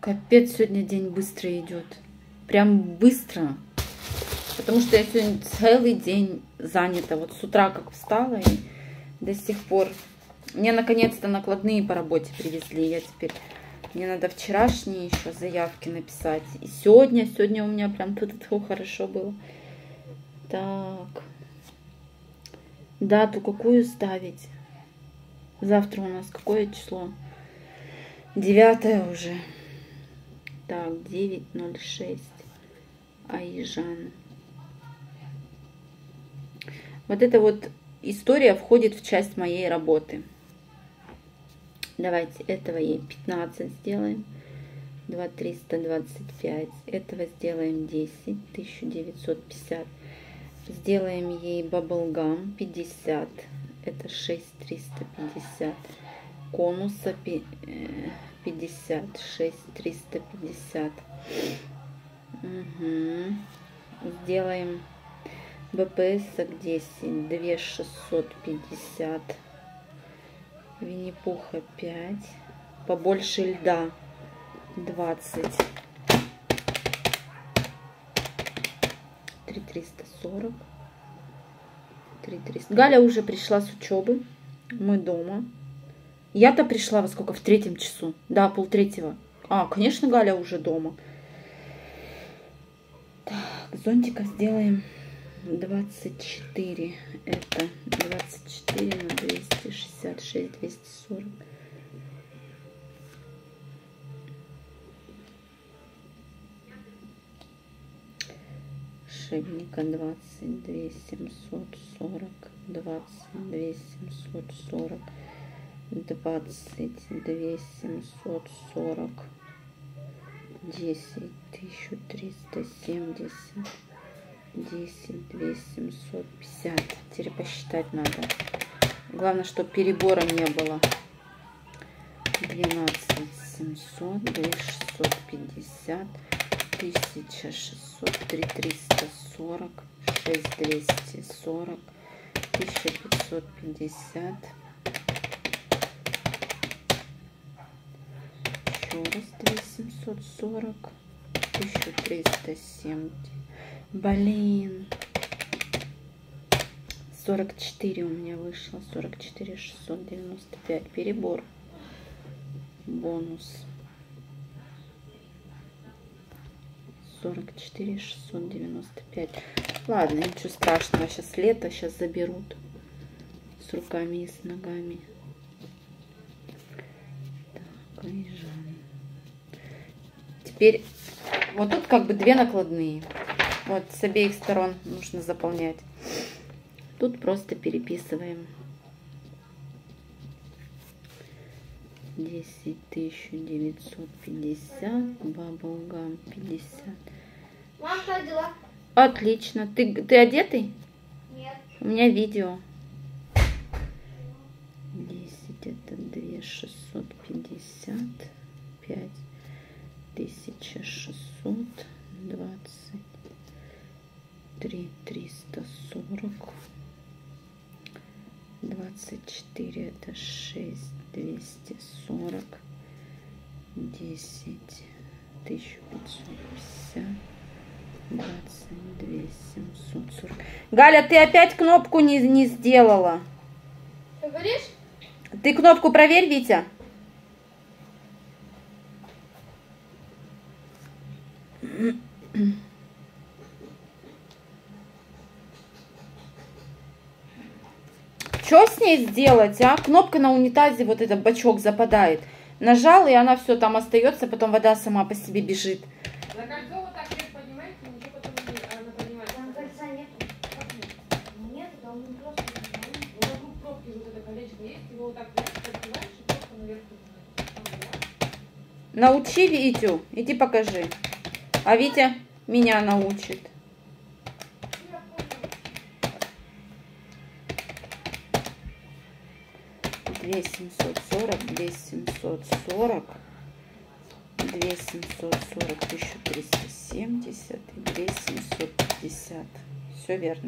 Капец, сегодня день быстро идет. Прям быстро. Потому что я сегодня целый день занята. Вот с утра как встала и до сих пор. Мне наконец-то накладные по работе привезли. Мне надо вчерашние еще заявки написать. И сегодня у меня прям тут хорошо было. Так. Дату какую ставить? Завтра у нас какое число? 9 уже. Так, 9:06. Айжан. Вот эта вот история входит в часть моей работы. Давайте этого ей 15 сделаем. 2325. Этого сделаем 10. 1950. Сделаем ей баблгам 50. Это 6350. Конуса 50. 6350. Угу. Сделаем БПС 10. 2650. Винни-Пуха 5. Побольше льда 20. 3340. 3300. Галя уже пришла с учебы. Мы дома. Я-то пришла во сколько? В 3 часу. Да, 2:30. А, конечно, Галя уже дома. Так, зонтика сделаем 24. Это 24 на 266, 240. Шибника 22 740. 22 740. 22 740. 10 1370. 10 2750. Теперь посчитать надо. Главное, чтобы перебора не было. 12 700. 2650. 1600. 3340. 6240. 1550. Еще раз 2740. 1370. Блин. 44 у меня вышло. 44 695. Перебор. Бонус. 44 695. Ладно, ничего страшного. Сейчас лето. Сейчас заберут. С руками и с ногами. Так, Айжан. Теперь вот тут как бы 2 накладные. Вот с обеих сторон нужно заполнять. Тут просто переписываем. 10 950. Баблгам 50. Мам, как дела? Отлично. Ты одетый? Нет. У меня видео. 10 это 2 650. 5 1600. 23 340. 24 это 6 240. 10 1550. 22 740. Галя, ты опять кнопку не сделала. Что говоришь? Ты кнопку проверь, Витя. Что с ней сделать, а? Кнопка на унитазе, вот этот бачок западает. Нажал, и она все там остается, потом вода сама по себе бежит. На кольцо вот так вверх поднимаете, ничего потом не она поднимается. Там кольца нету. Нет, там просто... Вот вокруг пробки вот это колечко есть, его вот так вверх поднимаешь и просто наверх поднимаешь. Научи Витю, иди покажи. А Витя меня научит. 2740, 2740, 2740, 1370 и 2750. Все верно.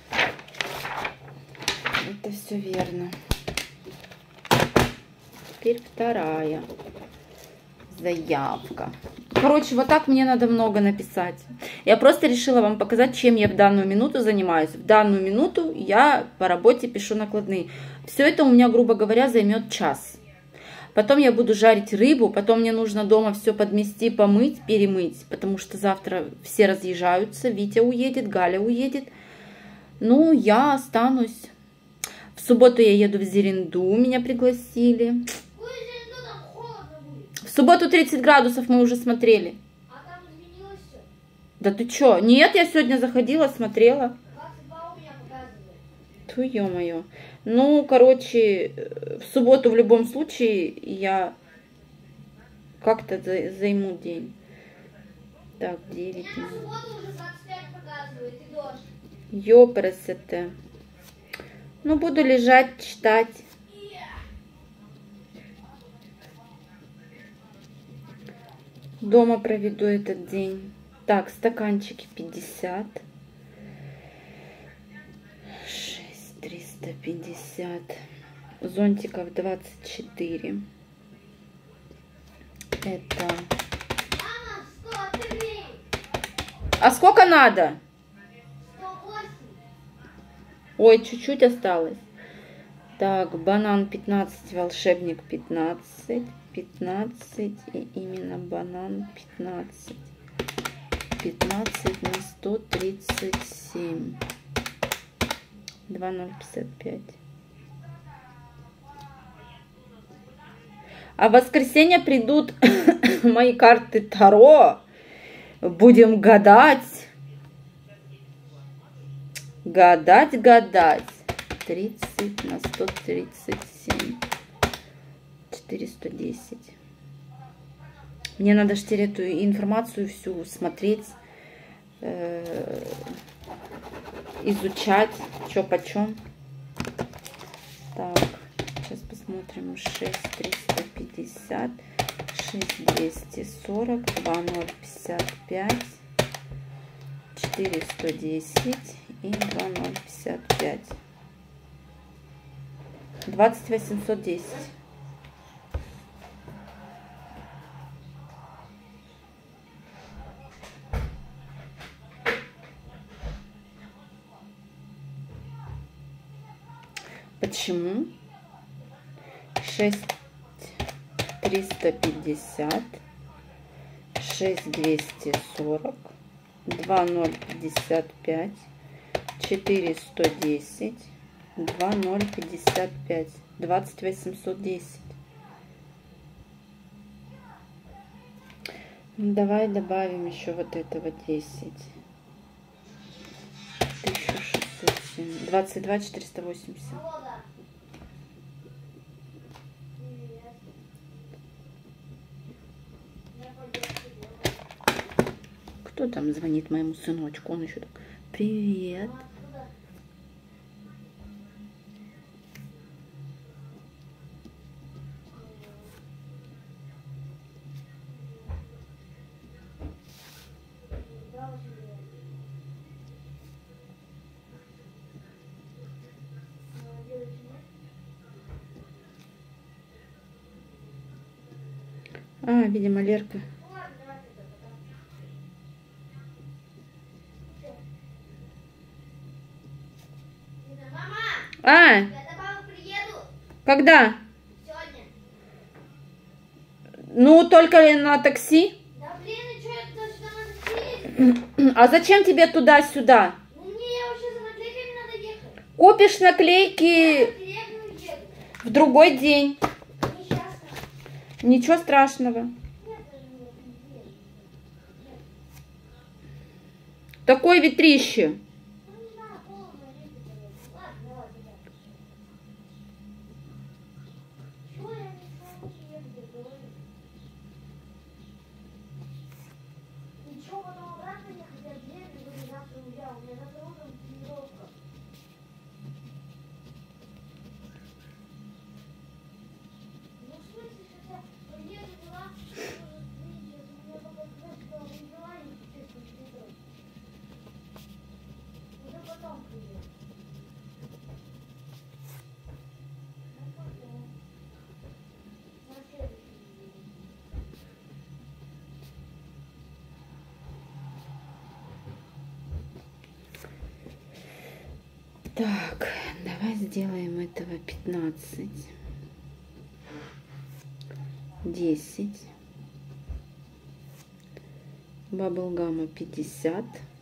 Это все верно. Теперь вторая. Заявка. Короче, вот так мне надо много написать. Я просто решила вам показать, чем я в данную минуту занимаюсь. В данную минуту я по работе пишу накладные. Все это у меня, грубо говоря, займет час. Потом я буду жарить рыбу, потом мне нужно дома все подмести, помыть, перемыть, потому что завтра все разъезжаются, Витя уедет, Галя уедет. Ну, я останусь. В субботу я еду в Зеренду, меня пригласили. В субботу 30 градусов мы уже смотрели. А там изменилось все? Да ты чё? Нет, я сегодня заходила, смотрела. 22 у меня показывает. Ту, ё-моё. Ну, короче, в субботу в любом случае я как-то займу день. Так, 9 У меня на минут. субботу уже 25 показывает и дождь. Ёпрст. Ну, буду лежать, читать. Дома проведу этот день. Так, стаканчики 50. 6, 350. Зонтиков 24. Это... Мама, 103, А сколько надо? 108. Ой, чуть-чуть осталось. Так, банан 15, волшебник 15. 15 и именно банан 15. 15 на 137. 2055. А в воскресенье придут мои карты Таро. Будем гадать. Гадать. 30 на 137. 410. Мне надо ж теперь эту информацию всю смотреть, изучать, что почем. Так, сейчас посмотрим. 6350, 6240, 2055, 4110 и 2055. 20810. Почему? 6350, 6240, 2055, 4110, 2055, 20810. Ну, давай добавим еще вот этого 10. 1607. 22 480. Погода. Привет. Я пойду сегодня. Кто там звонит моему сыночку? Он еще так: привет. Откуда? Да, очень приятно. Девочки, нет? Видимо, Лерка. Ну ладно, давай тогда, пока. Всё. Лиза, мама, я домой приеду Когда? сегодня. Ну, только на такси. Да блин, и что я туда-сюда надо ехать? А зачем тебе туда-сюда? Ну мне вообще за наклейками надо ехать. Купишь Я наклейки в деревню еду. в другой день. Несчастно. Ничего страшного. Нет, даже нет, нет. Такое ветрище. Ну не знаю, холодно, ездить, наверное. Ладно, давай, тогда. Чего я не смогу ехать, я говорю? Ничего, потом обратно ехать, я в деревню, говорю, завтра уезжаю. У меня завтра утром тренировка. Ну, в смысле, сейчас я поеду туда, видите, у меня пока туда-сюда выбиваю, честно, метро. Так, давай сделаем этого 15. 10. Баблгама 50.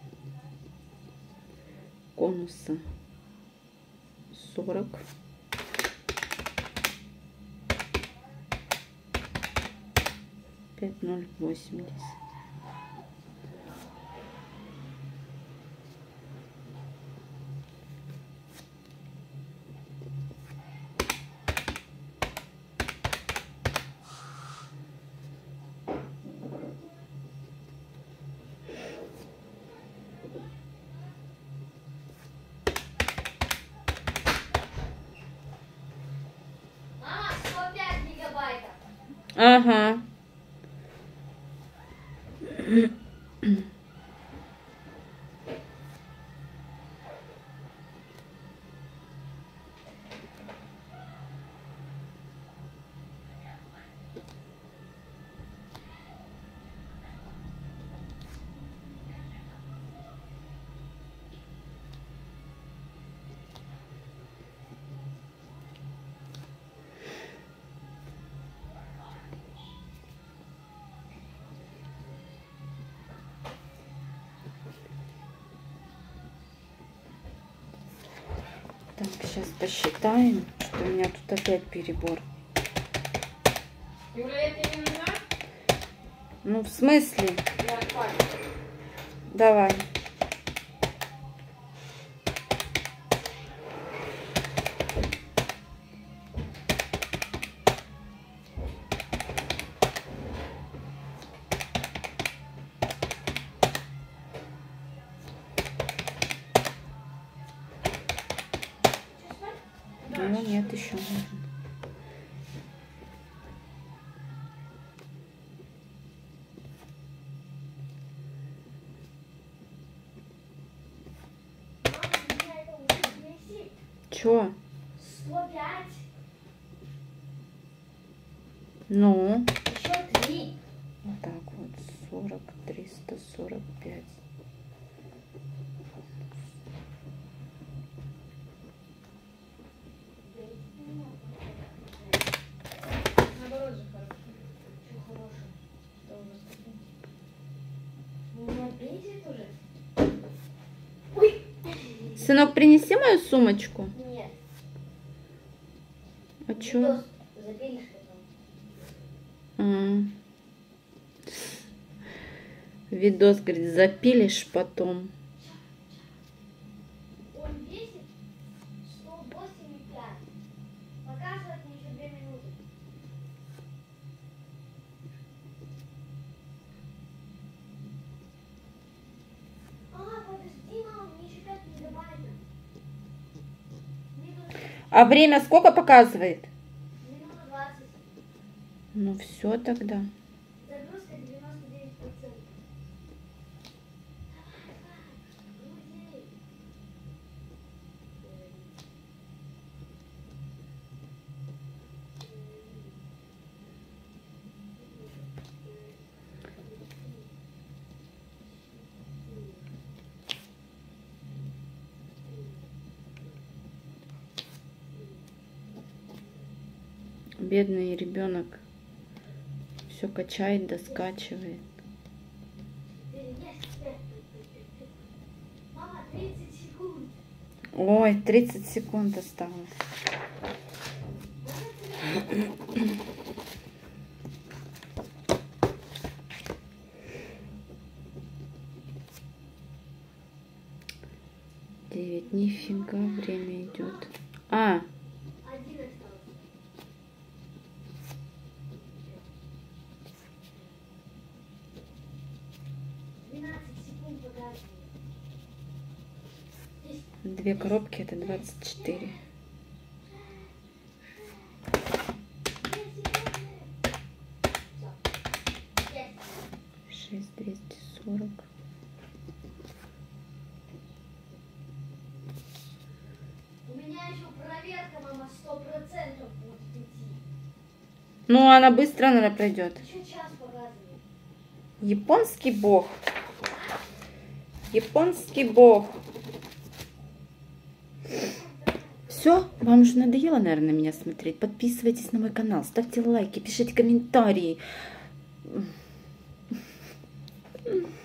Конуса 40. Пять 0,80. Мама, 105 гигабайтов. Ага. Так, сейчас посчитаем, что у меня тут опять перебор. Юля, я тебе не нужна? Ну, в смысле? Я отпаю. Давай. Ну, нет, еще можно. Мама, меня это уже бесит. Чё? 105. Ну, Еще 3. вот так вот. 40, 345. Наоборот же хорошо. Что хорошее? Что у нас такое? Меня бесит уже. Ой. Сынок, принеси мою сумочку. Нет. А Видос чё? запилишь потом. Видос, говорит, запилишь потом. Он весит 108,5. Показывает мне еще 2 минуты. Подожди, мама, мне еще 5 гигабайтов. А время сколько показывает? Минута 20. Ну все тогда. Загрузка 99%. Давай. Бедный ребенок все качает, доскачивает. Мама, 30 секунд. Ой, 30 секунд осталось. Девять. Нифига, время идет. 1 осталось. 12 секунд показывает. 2 коробки, это 24. 6, 240. У меня еще проверка, мама, 100% будет идти. Ну, она быстро, наверное, пройдет. Еще час показывает. Японский бог. Японский бог. Все, вам уже надоело, наверное, меня смотреть. Подписывайтесь на мой канал, ставьте лайки, пишите комментарии.